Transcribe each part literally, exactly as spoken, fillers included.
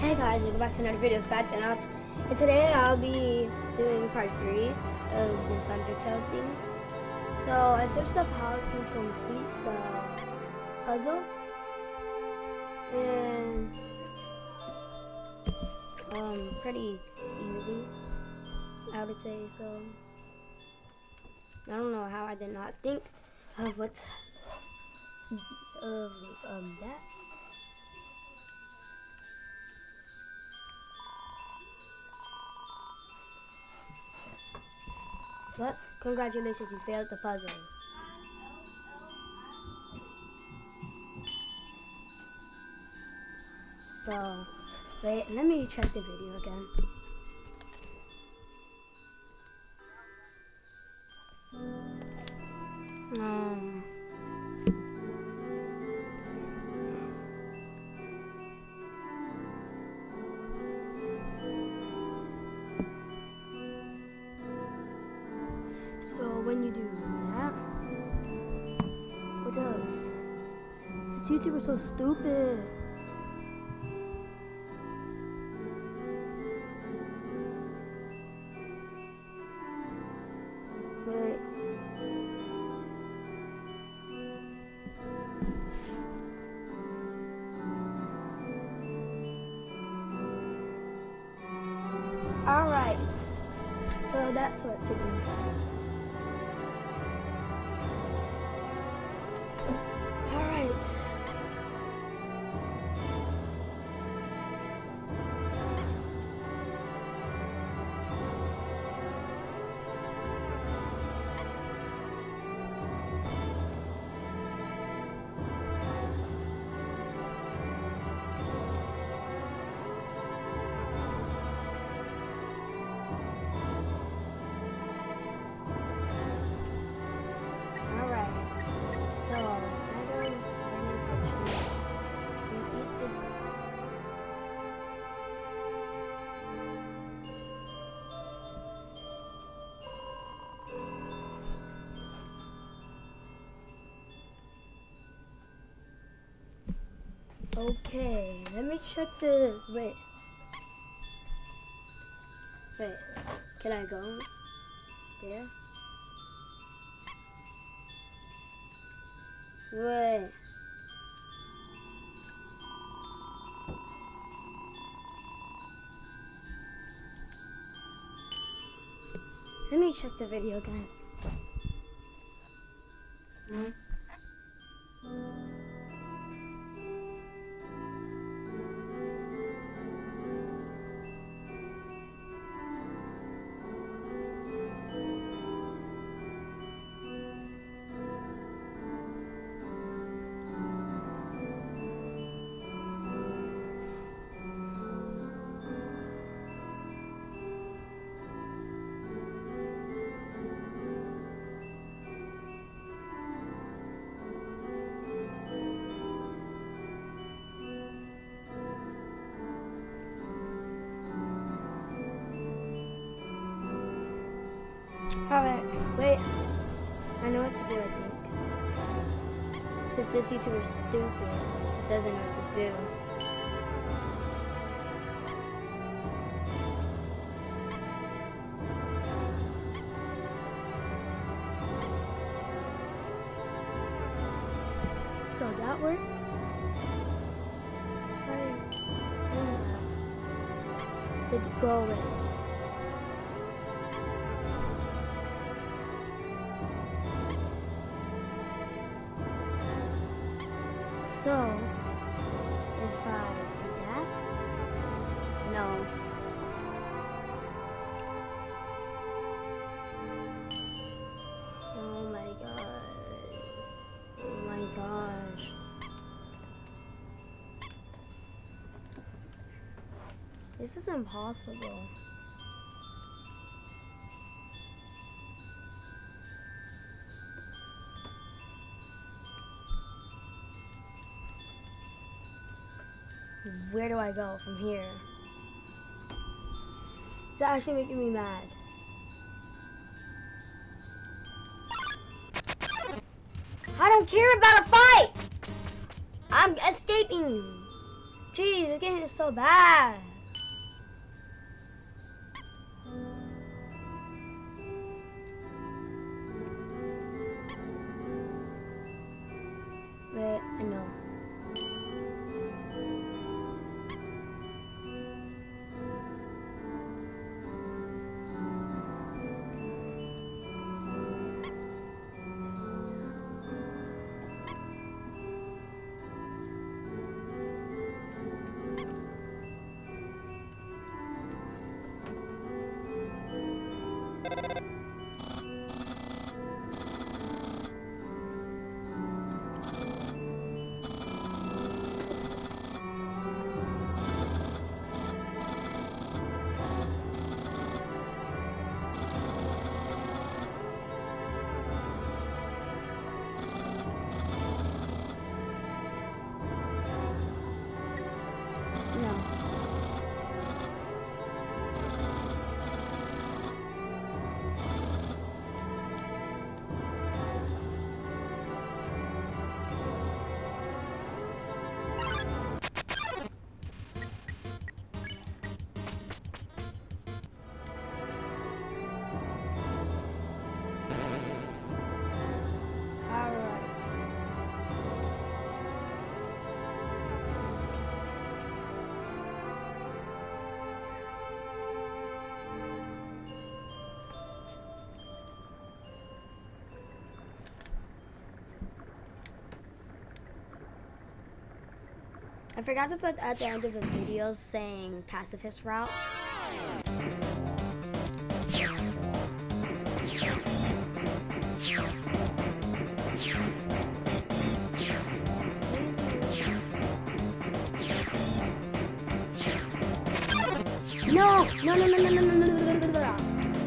Hey guys, welcome back to another video. It's Bad Enough. And today I'll be doing part three of this Undertale thing. So I searched up how to complete the puzzle, and um, pretty easy, I would say. So I don't know how I did not think of what's of um that. But congratulations, you failed the puzzle. So, wait, let me check the video again. Um. So when you do that, what else? This YouTuber's so stupid. Wait. Alright. So that's what to do. Okay, let me check the, wait, wait, can I go there? Wait, let me check the video again. Mm-hmm. Alright, wait. I know what to do, I think. Since this YouTuber's stupid, doesn't know what to do. So that works. Right. Did it go away? So, if I do that, no. Oh my god. Oh my gosh. This is impossible. Where do I go from here? It's actually making me mad. I don't care about a fight! I'm escaping! Jeez, this game is so bad. Wait, I know. I forgot to put at the end of the video saying pacifist route. No! No, no, no, no, no, no, no, no, no, no, no.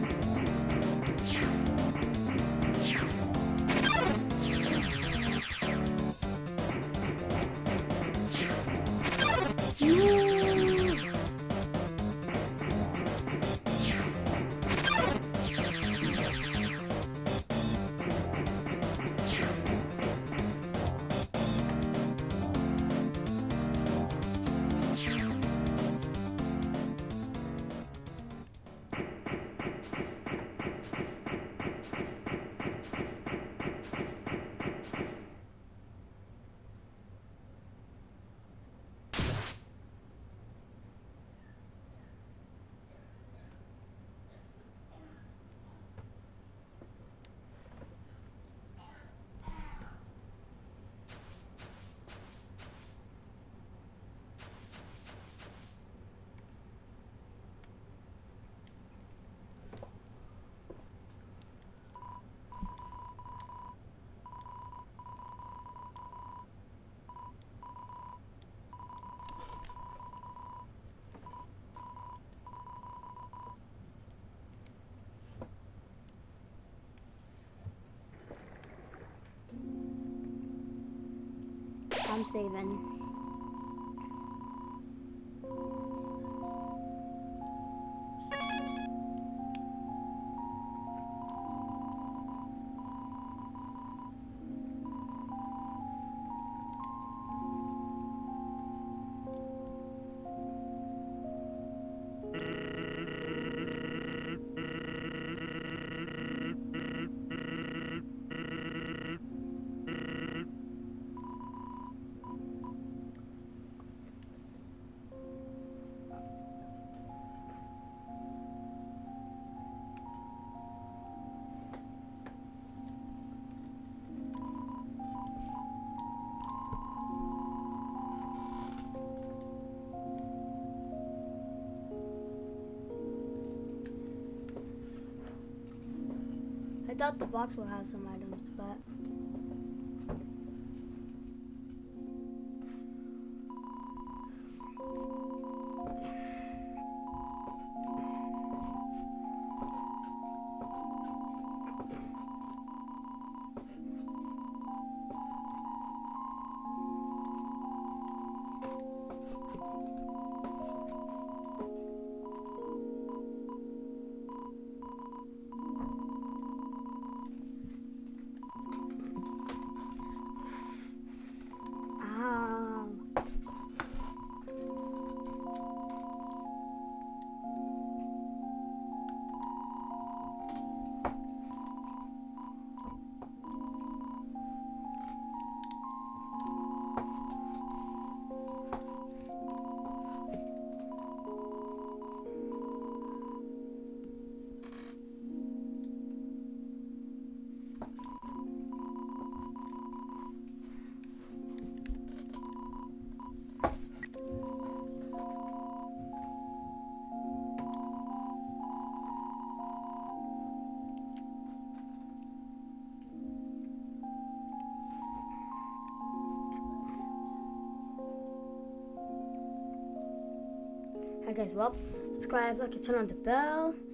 I'm saving. I thought the box will have some items, but I guess, well, subscribe, like, and turn on the bell.